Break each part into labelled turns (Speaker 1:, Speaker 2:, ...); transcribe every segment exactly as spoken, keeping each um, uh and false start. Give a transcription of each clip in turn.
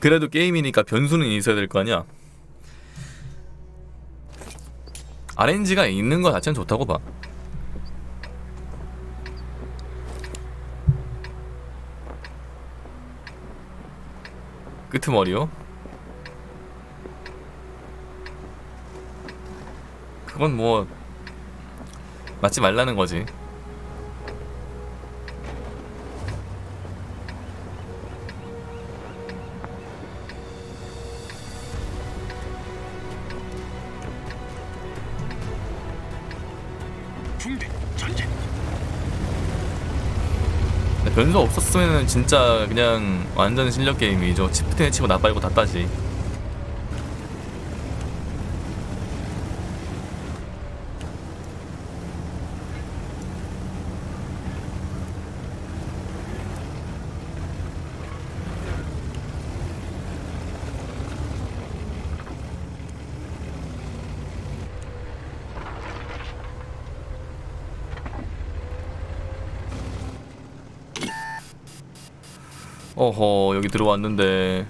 Speaker 1: 그래도 게임이니까 변수는 있어야 될 거 아니야. 알엔지가 있는 거 자체는 좋다고 봐. 끄트머리요? 그건 뭐 맞지 말라는 거지.
Speaker 2: 중대 전진.
Speaker 1: 변수 없었으면 진짜 그냥 완전 실력 게임이죠. 치프트에 치고 나 빨고 다 따지. 어허, 여기 들어왔는데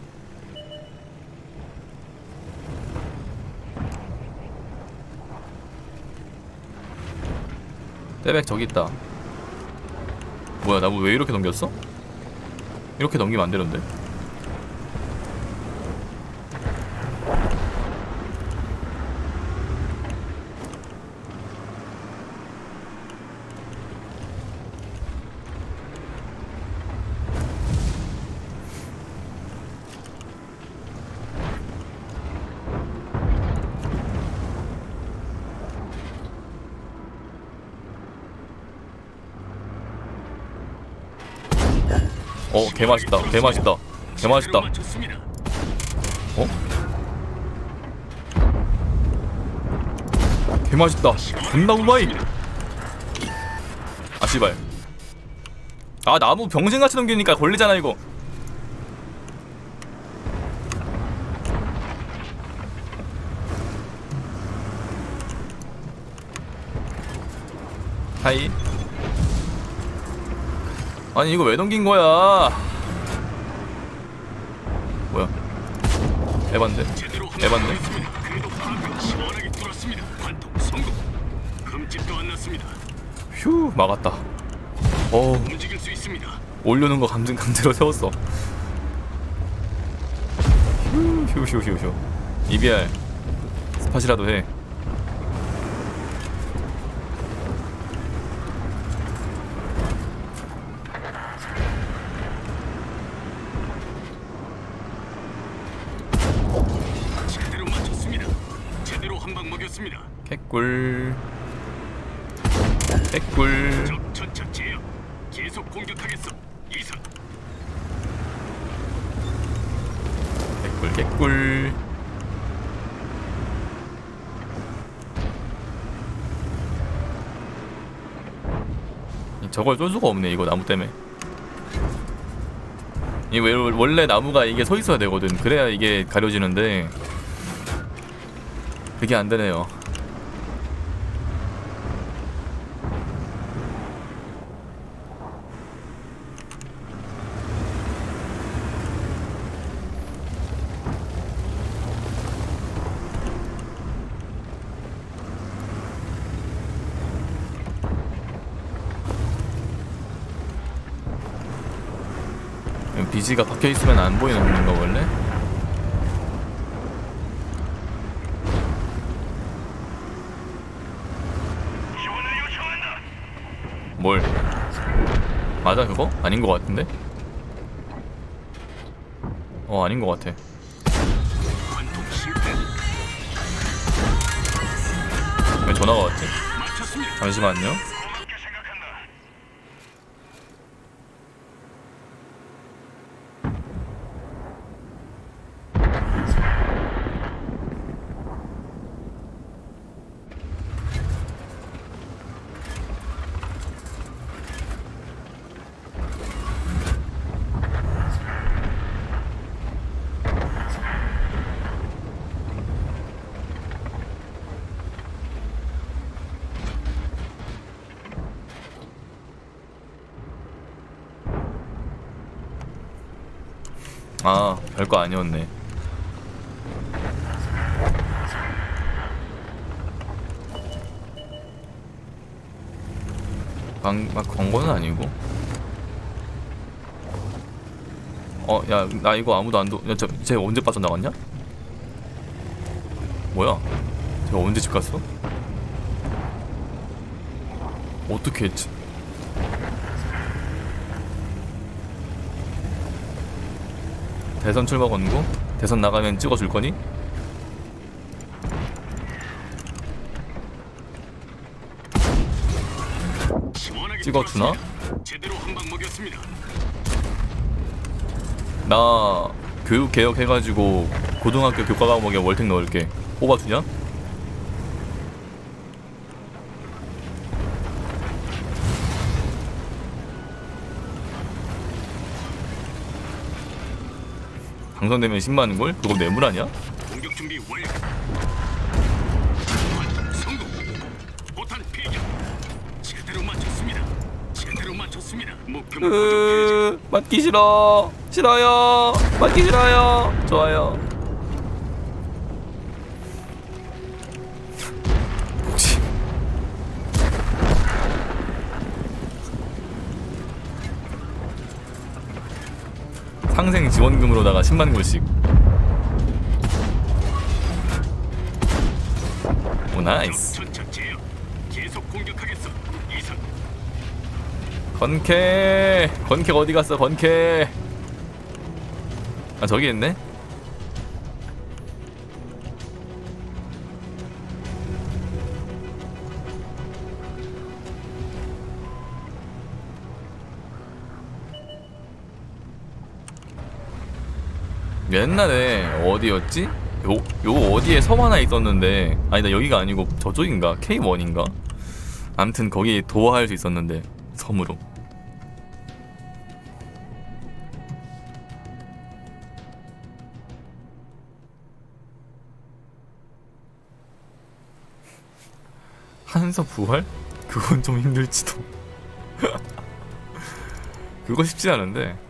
Speaker 1: 떼백 저기 있다. 뭐야, 나 왜 이렇게 넘겼어? 이렇게 넘기면 안 되는데. 어, 개맛있다, 개맛있다, 개맛있다. 어? 개맛있다. 존나 우마이. 아 씨발. 아, 나무 병신같이 넘기니까 걸리잖아 이거. 하이. 아니 이거 왜 넘긴 거야? 뭐야? 에반데? 에반데? 휴, 막았다. 어, 올려놓은 거 감정 강제로 세웠어. 휴, 휴, 휴, 휴, 휴. 이비알 스팟이라도 해. 개꿀. 개꿀.
Speaker 2: 전차 제압. 계속 공격하겠어. 이상.
Speaker 1: 개꿀 개꿀. 저걸 쏠 수가 없네 이거 나무 때문에. 이 원래 나무가 이게 서 있어야 되거든. 그래야 이게 가려지는데 그게 안 되네요. 비지가 박혀있으면 안 보이는 건가 원래? 뭘? 맞아 그거? 아닌 것 같은데? 어, 아닌 것 같아. 왜 전화가 왔지? 잠시만요. 아, 별거 아니었네. 광, 막 광고는 아니고. 어, 야, 나 이거 아무도 안 도, 야, 저, 쟤 언제 빠져나갔냐? 뭐야? 쟤 언제 집 갔어? 어떻게 했지? 대선 출마 권고? 대선 나가면 찍어줄 거니?
Speaker 2: 시원하게
Speaker 1: 찍어주나?
Speaker 2: 들어왔습니다. 제대로 한 방 먹였습니다.
Speaker 1: 나 교육 개혁해가지고 고등학교 교과 과목에 월택 넣을게. 뽑아주냐? 당선되면 십만 골? 그거 뇌물 아니야?
Speaker 2: 공격 준비 완료. 성공. 포탄 피격. 제대로 맞췄습니다. 제대로 맞췄습니다. 목표물 고정해야지.
Speaker 1: 으, 맞기 싫어. 싫어요. 맞기 싫어요. 좋아요. 혹시 상생 지원금으로다가 십만 골씩. 오, 나이스.
Speaker 2: 전차 제압. 계속 공격하겠어. 이상.
Speaker 1: 건캐. 건캐 어디 갔어? 건캐. 아, 저기 있네. 옛날에 어디였지? 요, 요 어디에 섬 하나 있었는데, 아니다, 여기가 아니고 저쪽인가? 케이 원인가? 암튼 거기 도화할 수 있었는데, 섬으로. 한서 부활? 그건 좀 힘들지도. 그거 쉽지 않은데.